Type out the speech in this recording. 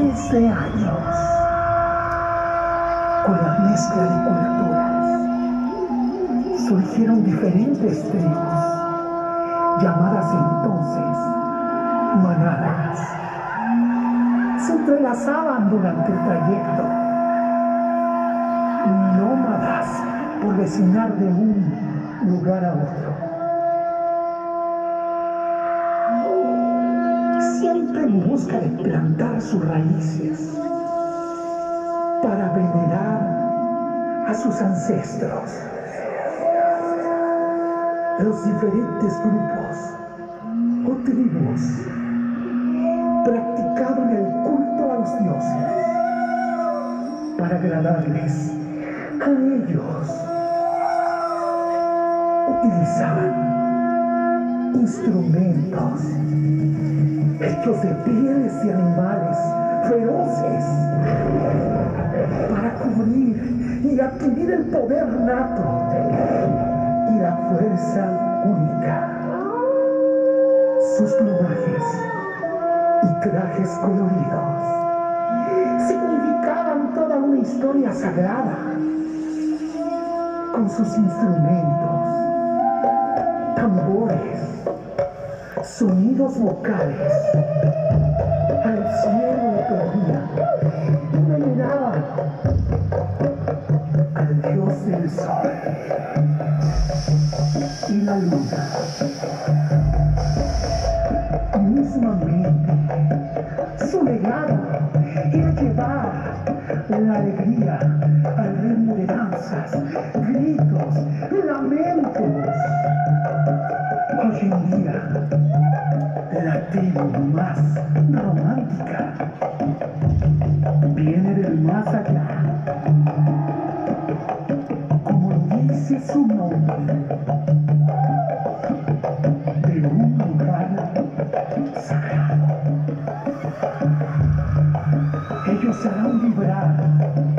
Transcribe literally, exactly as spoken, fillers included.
miles de años, con la mezcla de culturas, surgieron diferentes tribus, llamadas entonces manadas. Se entrelazaban durante el trayecto, nómadas por vecinar de un lugar a otro. Siempre en busca de plantar sus raíces para venerar a sus ancestros. Los diferentes grupos o tribus practicaban el culto a los dioses para agradarles a ellos. Utilizaban instrumentos hechos de pieles de animales feroces para cubrir y adquirir el poder nato y la fuerza única. Sus plumajes y trajes coloridos significaban toda una historia sagrada, con sus instrumentos, tambores, sonidos vocales, al cielo le pedían y veneraban al dios del sol y la luna. Mismamente, su legado era llevar la alegría al ritmo de danzas, gritos, lamentos. Hoy en día, la tribu más romántica viene del más allá, como lo dice su nombre, de un lugar sagrado. Ellos harán vibrar